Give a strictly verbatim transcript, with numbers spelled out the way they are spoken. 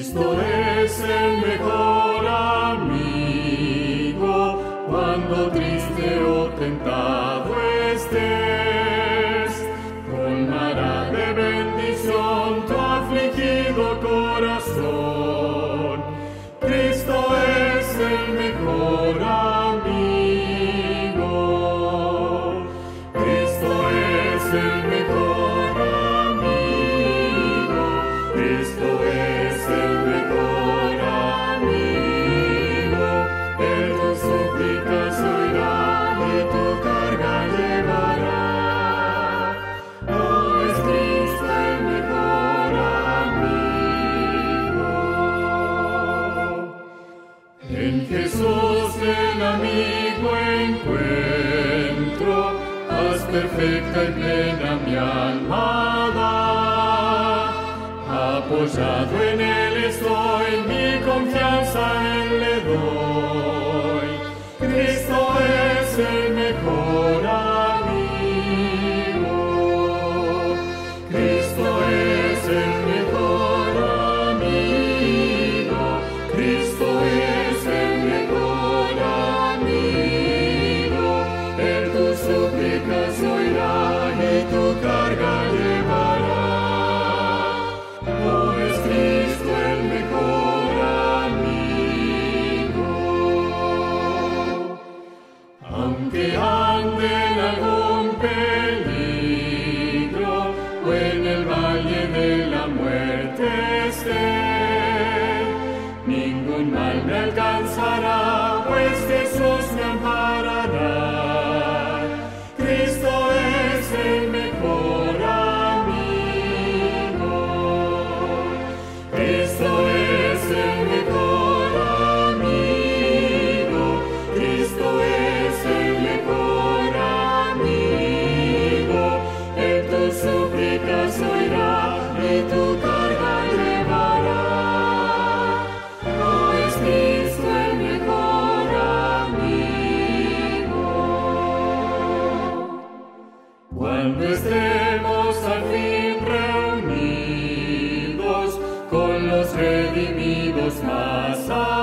Cristo es el mejor amigo cuando triste o tentado estés. Colmará de bendición tu afligido corazón. Cristo es el mejor amigo. Cristo es el mejor amigo. Cristo es el mejor amigo. Él tus súplicas oirá y tu carga llevará. Oh, es Cristo el mejor amigo. En Jesús el amigo encuentro, paz perfecta y plena mi alma da. Apoyado en Él estoy, mi confianza a Él le doy. Cristo es el mejor amigo. Cristo es el mejor amigo. Cristo es el mejor amigo. Él tus súplicas oirá y tu carga llevará. Oh, es Cristo el mejor amigo. Aunque ande en algún peligro o en el valle de la muerte esté, ningún mal me alcanzará, pues Jesús me amparará. Cristo es el mejor amigo. Cristo es el mejor amigo. Cristo es el mejor amigo. Él tus súplicas oirá y tu carga llevará. Oh, es Cristo el mejor amigo. Cuando estemos al fin reunidos con los redimidos más allá,